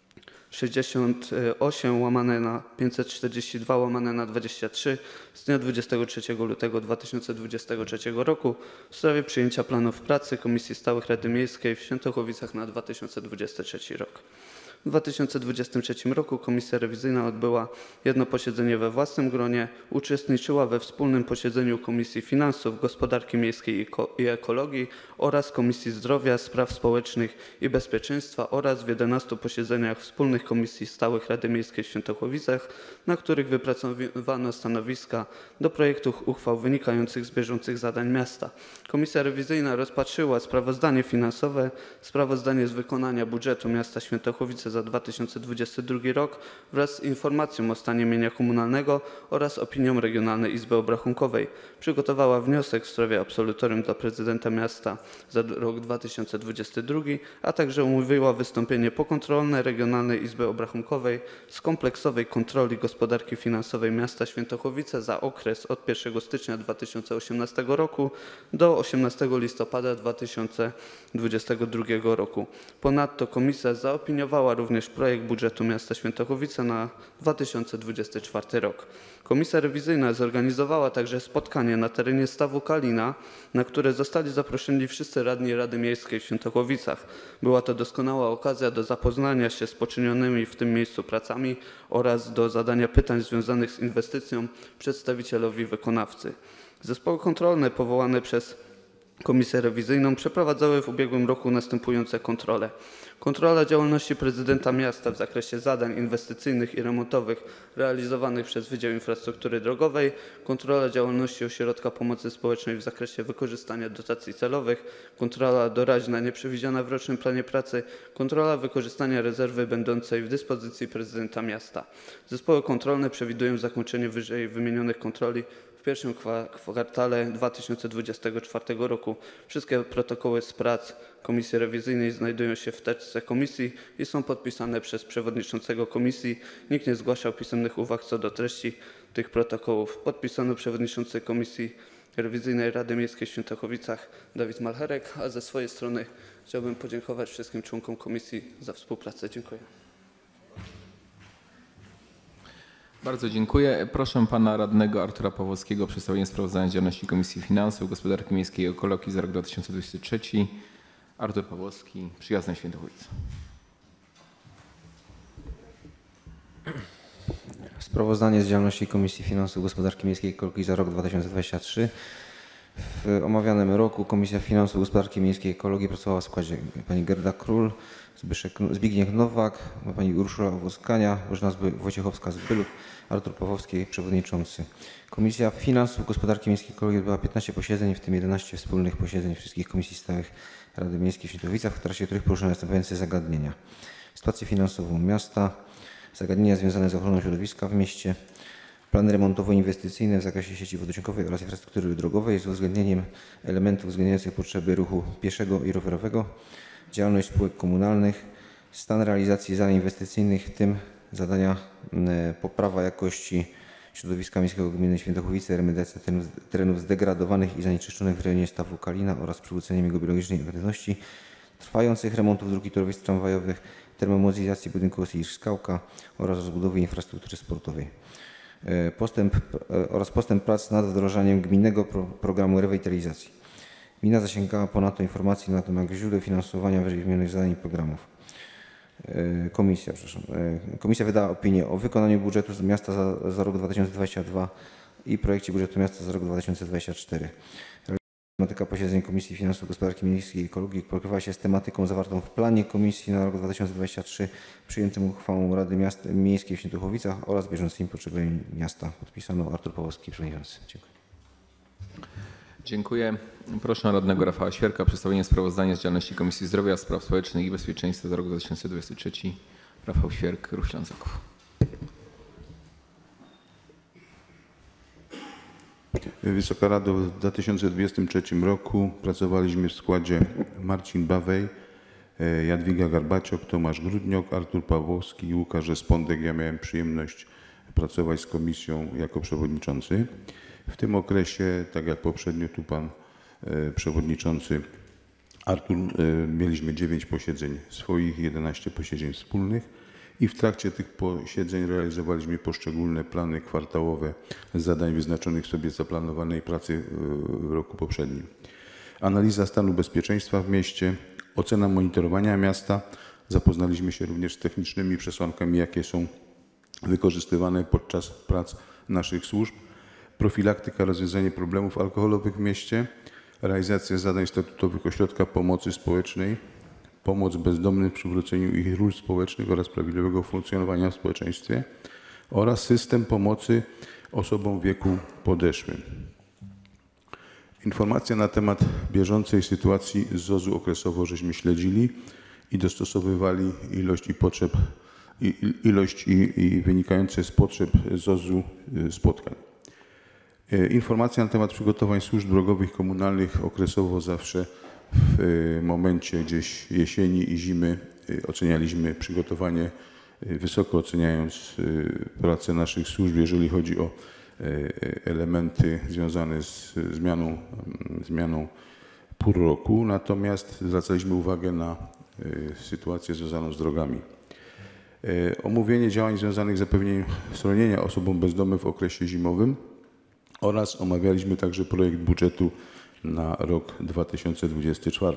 68/542/23 z dnia 23 lutego 2023 roku w sprawie przyjęcia planów pracy Komisji Stałych Rady Miejskiej w Świętochowicach na 2023 rok. W 2023 roku Komisja Rewizyjna odbyła jedno posiedzenie we własnym gronie, uczestniczyła we wspólnym posiedzeniu Komisji Finansów, Gospodarki Miejskiej i Ekologii oraz Komisji Zdrowia, Spraw Społecznych i Bezpieczeństwa oraz w 11 posiedzeniach wspólnych Komisji Stałych Rady Miejskiej w Świętochowicach, na których wypracowano stanowiska do projektów uchwał wynikających z bieżących zadań miasta. Komisja Rewizyjna rozpatrzyła sprawozdanie finansowe, sprawozdanie z wykonania budżetu miasta Świętochowice za 2022 rok wraz z informacją o stanie mienia komunalnego oraz opinią Regionalnej Izby Obrachunkowej. Przygotowała wniosek w sprawie absolutorium dla prezydenta miasta za rok 2022, a także umówiła wystąpienie pokontrolne Regionalnej Izby Obrachunkowej z kompleksowej kontroli gospodarki finansowej miasta Świętochowice za okres od 1 stycznia 2018 roku do 18 listopada 2022 roku. Ponadto komisja zaopiniowała również projekt budżetu miasta Świętochowice na 2024 rok. Komisja rewizyjna zorganizowała także spotkanie na terenie stawu Kalina, na które zostali zaproszeni wszyscy radni Rady Miejskiej w Świętochowicach. Była to doskonała okazja do zapoznania się z poczynionymi w tym miejscu pracami oraz do zadania pytań związanych z inwestycją przedstawicielowi wykonawcy. Zespoły kontrolne powołane przez Komisję Rewizyjną przeprowadzały w ubiegłym roku następujące kontrole. Kontrola działalności prezydenta miasta w zakresie zadań inwestycyjnych i remontowych realizowanych przez Wydział Infrastruktury Drogowej, kontrola działalności Ośrodka Pomocy Społecznej w zakresie wykorzystania dotacji celowych, kontrola doraźna nieprzewidziana w rocznym planie pracy, kontrola wykorzystania rezerwy będącej w dyspozycji prezydenta miasta. Zespoły kontrolne przewidują zakończenie wyżej wymienionych kontroli w pierwszym kwartale 2024 roku. Wszystkie protokoły z prac Komisji Rewizyjnej znajdują się w teczce komisji i są podpisane przez przewodniczącego komisji. Nikt nie zgłaszał pisemnych uwag co do treści tych protokołów. Podpisano przewodniczący Komisji Rewizyjnej Rady Miejskiej w Świętochowicach Dawid Malcherek, a ze swojej strony chciałbym podziękować wszystkim członkom komisji za współpracę. Dziękuję. Bardzo dziękuję. Proszę pana radnego Artura Pawłowskiego o przedstawienie sprawozdania z działalności Komisji Finansów, Gospodarki Miejskiej i Ekologii za rok 2023. Artur Pawłowski, przyjazne Świętochowice. Sprawozdanie z działalności Komisji Finansów, Gospodarki Miejskiej i Ekologii za rok 2023. W omawianym roku Komisja Finansów, Gospodarki Miejskiej i Ekologii pracowała w składzie pani Gerda Król, Zbigniew Nowak, pani Urszula Woskania, Bożena Wojciechowska-Zbylut, Artur Pawłowski, przewodniczący. Komisja Finansów, Gospodarki Miejskiej i Ekologii odbyła 15 posiedzeń, w tym 11 wspólnych posiedzeń wszystkich Komisji Stałych Rady Miejskiej w Świętochowicach, w trakcie których poruszono następujące zagadnienia: sytuację finansową miasta, zagadnienia związane z ochroną środowiska w mieście, plany remontowo-inwestycyjne w zakresie sieci wodociągowej oraz infrastruktury drogowej z uwzględnieniem elementów uwzględniających potrzeby ruchu pieszego i rowerowego, działalność spółek komunalnych, stan realizacji zadań inwestycyjnych, w tym zadania poprawa jakości środowiska miejskiego gminy Świętochowice, remediacja terenów zdegradowanych i zanieczyszczonych w rejonie stawu Kalina oraz przywrócenie jego biologicznej aktywności, trwających remontów dróg i torowisk tramwajowych, termomodernizacji budynku Osiris Skałka oraz rozbudowy infrastruktury sportowej. Postęp prac nad wdrożeniem gminnego programu rewitalizacji. Gmina zasięgała ponadto informacji na temat źródeł finansowania wyżej wymienionych zadań i programów. Komisja wydała opinię o wykonaniu budżetu miasta za rok 2022 i projekcie budżetu miasta za rok 2024. Tematyka posiedzeń Komisji Finansów, Gospodarki Miejskiej i Ekologii pokrywała się z tematyką zawartą w planie komisji na rok 2023 przyjętym uchwałą Rady Miejskiej w Świętochowicach oraz bieżącymi potrzebami miasta. Podpisano Artur Pawłowski, przewodniczący. Dziękuję. Dziękuję. Proszę radnego Rafała Świerka o przedstawienie sprawozdania z działalności Komisji Zdrowia, Spraw Społecznych i Bezpieczeństwa za rok 2023. Rafał Świerk, Ruch Ślązaków. Wysoka Rado, w 2023 roku pracowaliśmy w składzie Marcin Bawej, Jadwiga Garbaciok, Tomasz Grudniok, Artur Pawłowski i Łukasz Spondek. Ja miałem przyjemność pracować z komisją jako przewodniczący. W tym okresie, tak jak poprzednio tu pan przewodniczący Artur, mieliśmy 9 posiedzeń swoich, 11 posiedzeń wspólnych i w trakcie tych posiedzeń realizowaliśmy poszczególne plany kwartałowe zadań wyznaczonych sobie zaplanowanej pracy w roku poprzednim. Analiza stanu bezpieczeństwa w mieście, ocena monitorowania miasta. Zapoznaliśmy się również z technicznymi przesłankami, jakie są wykorzystywane podczas prac naszych służb. Profilaktyka, rozwiązanie problemów alkoholowych w mieście, realizacja zadań statutowych Ośrodka Pomocy Społecznej, pomoc bezdomnym w przywróceniu ich ról społecznych oraz prawidłowego funkcjonowania w społeczeństwie oraz system pomocy osobom w wieku podeszłym. Informacja na temat bieżącej sytuacji z ZOZ-u okresowo żeśmy śledzili i dostosowywali ilość i wynikające z potrzeb ZOZ-u spotkań. Informacja na temat przygotowań służb drogowych komunalnych okresowo zawsze w momencie gdzieś jesieni i zimy ocenialiśmy przygotowanie, wysoko oceniając pracę naszych służb, jeżeli chodzi o elementy związane z zmianą pór roku, natomiast zwracaliśmy uwagę na sytuację związaną z drogami. Omówienie działań związanych z zapewnieniem schronienia osobom bezdomnym w okresie zimowym oraz omawialiśmy także projekt budżetu na rok 2024.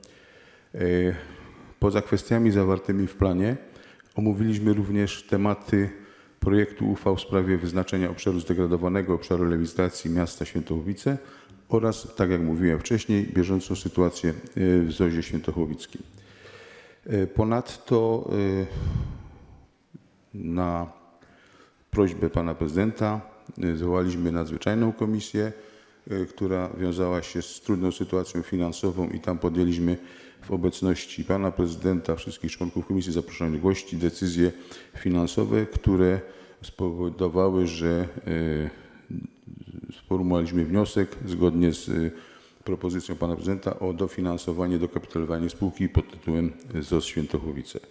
Poza kwestiami zawartymi w planie omówiliśmy również tematy projektu uchwał w sprawie wyznaczenia obszaru zdegradowanego, obszaru lewislacji miasta Świętochłowice oraz, tak jak mówiłem wcześniej, bieżącą sytuację w ZOZ-ie świętochłowickim. Ponadto na prośbę pana prezydenta zwołaliśmy nadzwyczajną komisję, która wiązała się z trudną sytuacją finansową i tam podjęliśmy w obecności pana prezydenta, wszystkich członków komisji, zaproszonych gości, decyzje finansowe, które spowodowały, że sformułowaliśmy wniosek zgodnie z propozycją pana prezydenta o dofinansowanie, dokapitalowanie spółki pod tytułem ZOZ Świętochłowice.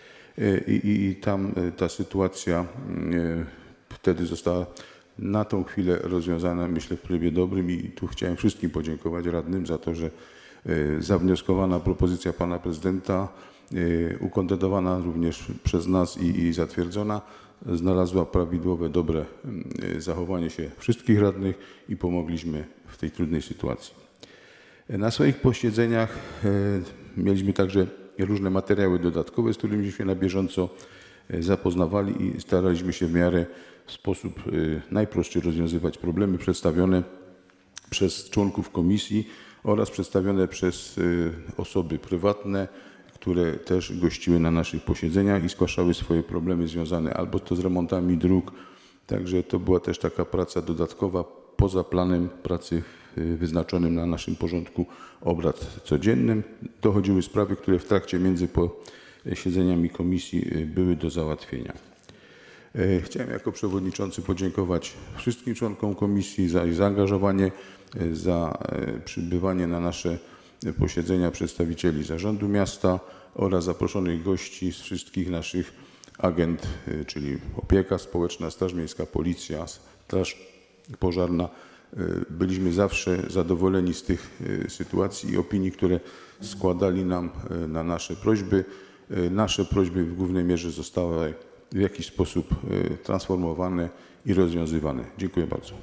I tam ta sytuacja wtedy została na tą chwilę rozwiązana, myślę, w trybie dobrym i tu chciałem wszystkim podziękować radnym za to, że zawnioskowana propozycja pana prezydenta, ukontentowana również przez nas i zatwierdzona, znalazła prawidłowe, dobre zachowanie się wszystkich radnych i pomogliśmy w tej trudnej sytuacji. Na swoich posiedzeniach mieliśmy także różne materiały dodatkowe, z którymi się na bieżąco zapoznawali i staraliśmy się w miarę w sposób najprostszy rozwiązywać problemy przedstawione przez członków komisji oraz przedstawione przez osoby prywatne, które też gościły na naszych posiedzeniach i zgłaszały swoje problemy związane albo to z remontami dróg. Także to była też taka praca dodatkowa poza planem pracy wyznaczonym na naszym porządku obrad codziennym. Dochodziły sprawy, które w trakcie między posiedzeniami komisji były do załatwienia. Chciałem jako przewodniczący podziękować wszystkim członkom komisji za ich zaangażowanie, za przybywanie na nasze posiedzenia przedstawicieli zarządu miasta oraz zaproszonych gości z wszystkich naszych agent, czyli opieka społeczna, Straż Miejska, Policja, Straż Pożarna. Byliśmy zawsze zadowoleni z tych sytuacji i opinii, które składali nam na nasze prośby. Nasze prośby w głównej mierze zostały w jakiś sposób transformowane i rozwiązywane. Dziękuję bardzo.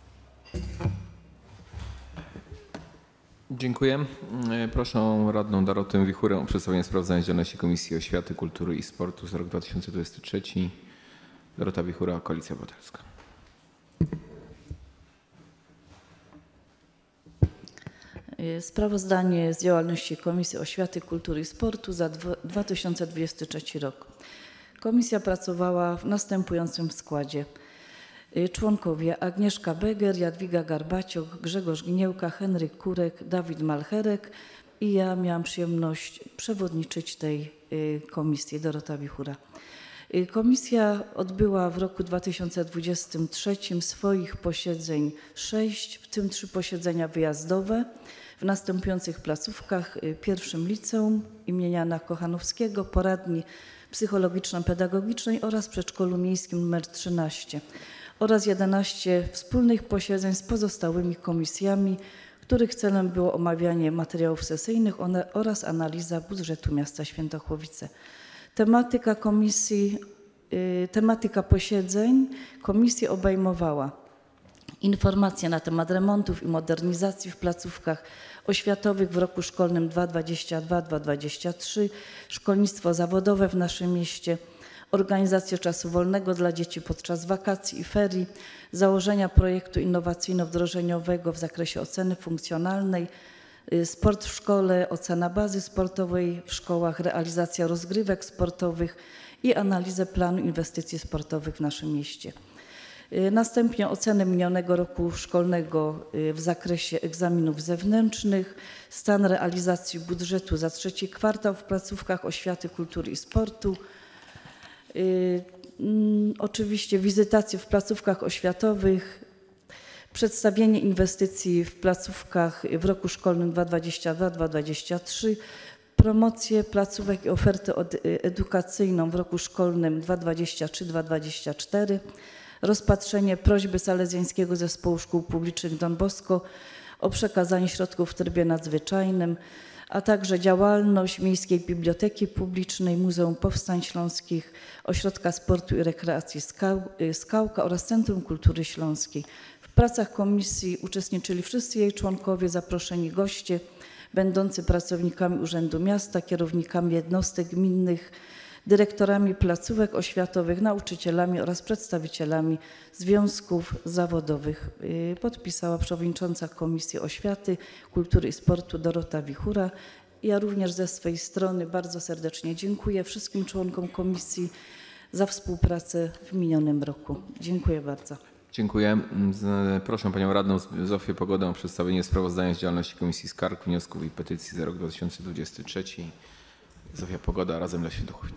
Dziękuję. Proszę radną Dorotę Wichurę o przedstawienie sprawozdania z działalności Komisji Oświaty, Kultury i Sportu za rok 2023. Dorota Wichura, Koalicja Obywatelska. Sprawozdanie z działalności Komisji Oświaty, Kultury i Sportu za 2023 rok. Komisja pracowała w następującym składzie. Członkowie: Agnieszka Beger, Jadwiga Garbaciok, Grzegorz Gniełka, Henryk Kurek, Dawid Malcherek i ja miałam przyjemność przewodniczyć tej komisji, Dorota Wichura. Komisja odbyła w roku 2023 swoich posiedzeń 6, w tym 3 posiedzenia wyjazdowe w następujących placówkach: pierwszym liceum imienia Jana Kochanowskiego, poradni psychologiczno-pedagogicznej oraz przedszkolu miejskim nr 13 oraz 11 wspólnych posiedzeń z pozostałymi komisjami, których celem było omawianie materiałów sesyjnych oraz analiza budżetu miasta Świętochłowice. Tematyka posiedzeń komisji obejmowała informacje na temat remontów i modernizacji w placówkach oświatowych w roku szkolnym 2022-2023, szkolnictwo zawodowe w naszym mieście, organizację czasu wolnego dla dzieci podczas wakacji i ferii, założenia projektu innowacyjno-wdrożeniowego w zakresie oceny funkcjonalnej, sport w szkole, ocena bazy sportowej w szkołach, realizacja rozgrywek sportowych i analizę planu inwestycji sportowych w naszym mieście. Następnie ocenę minionego roku szkolnego w zakresie egzaminów zewnętrznych, stan realizacji budżetu za trzeci kwartał w placówkach oświaty, kultury i sportu. Oczywiście wizytacje w placówkach oświatowych, przedstawienie inwestycji w placówkach w roku szkolnym 2022-2023, promocję placówek i ofertę edukacyjną w roku szkolnym 2023-2024, rozpatrzenie prośby Salezjańskiego Zespołu Szkół Publicznych Don Bosco o przekazanie środków w trybie nadzwyczajnym, a także działalność Miejskiej Biblioteki Publicznej, Muzeum Powstań Śląskich, Ośrodka Sportu i Rekreacji Skałka oraz Centrum Kultury Śląskiej. W pracach komisji uczestniczyli wszyscy jej członkowie, zaproszeni goście, będący pracownikami Urzędu Miasta, kierownikami jednostek gminnych, dyrektorami placówek oświatowych, nauczycielami oraz przedstawicielami związków zawodowych. Podpisała przewodnicząca Komisji Oświaty, Kultury i Sportu Dorota Wichura. Ja również ze swojej strony bardzo serdecznie dziękuję wszystkim członkom komisji za współpracę w minionym roku. Dziękuję bardzo. Dziękuję. Proszę Panią Radną Zofię Pogodę o przedstawienie sprawozdania z działalności Komisji Skarg, Wniosków i Petycji za rok 2023. Zofia Pogoda, Razem dla Świętochowicz.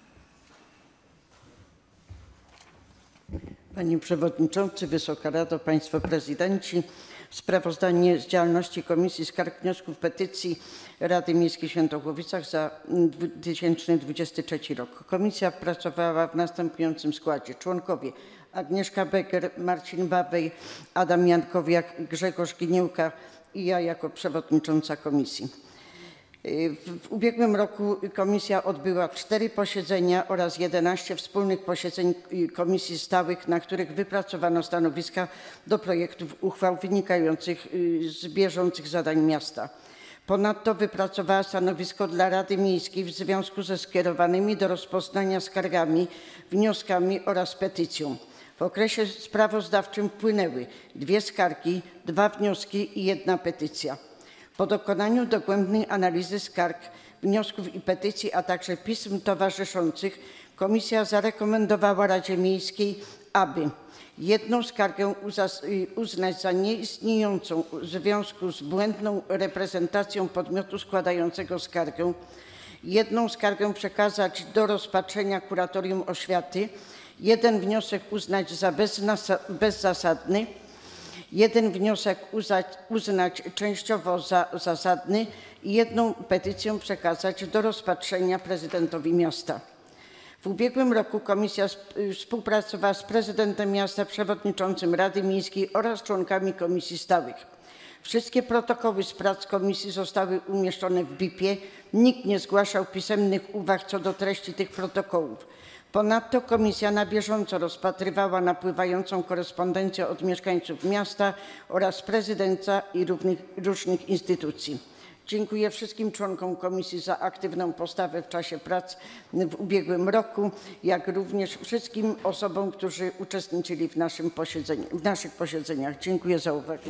Panie Przewodniczący, Wysoka Rado, Państwo Prezydenci. Sprawozdanie z działalności Komisji Skarg, Wniosków, Petycji Rady Miejskiej w Świętochowicach za 2023 rok. Komisja pracowała w następującym składzie. Członkowie: Agnieszka Becker, Marcin Bawej, Adam Jankowiak, Grzegorz Giniełka i ja jako przewodnicząca komisji. W ubiegłym roku komisja odbyła 4 posiedzenia oraz 11 wspólnych posiedzeń komisji stałych, na których wypracowano stanowiska do projektów uchwał wynikających z bieżących zadań miasta. Ponadto wypracowała stanowisko dla Rady Miejskiej w związku ze skierowanymi do rozpoznania skargami, wnioskami oraz petycją. W okresie sprawozdawczym wpłynęły 2 skargi, 2 wnioski i 1 petycja. Po dokonaniu dogłębnej analizy skarg, wniosków i petycji, a także pism towarzyszących, komisja zarekomendowała Radzie Miejskiej, aby 1 skargę uznać za nieistniejącą w związku z błędną reprezentacją podmiotu składającego skargę, 1 skargę przekazać do rozpatrzenia Kuratorium Oświaty, 1 wniosek uznać za bezzasadny, 1 wniosek uznać częściowo za zasadny i 1 petycję przekazać do rozpatrzenia prezydentowi miasta. W ubiegłym roku komisja współpracowała z prezydentem miasta, przewodniczącym Rady Miejskiej oraz członkami komisji stałych. Wszystkie protokoły z prac komisji zostały umieszczone w BIP-ie. Nikt nie zgłaszał pisemnych uwag co do treści tych protokołów. Ponadto komisja na bieżąco rozpatrywała napływającą korespondencję od mieszkańców miasta oraz prezydenta i różnych instytucji. Dziękuję wszystkim członkom komisji za aktywną postawę w czasie prac w ubiegłym roku, jak również wszystkim osobom, którzy uczestniczyli w naszych posiedzeniach. Dziękuję za uwagę.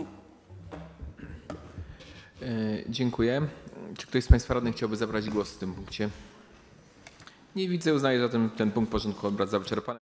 Dziękuję. Czy ktoś z Państwa radnych chciałby zabrać głos w tym punkcie? Nie widzę, uznaję zatem ten punkt porządku obrad za wyczerpany.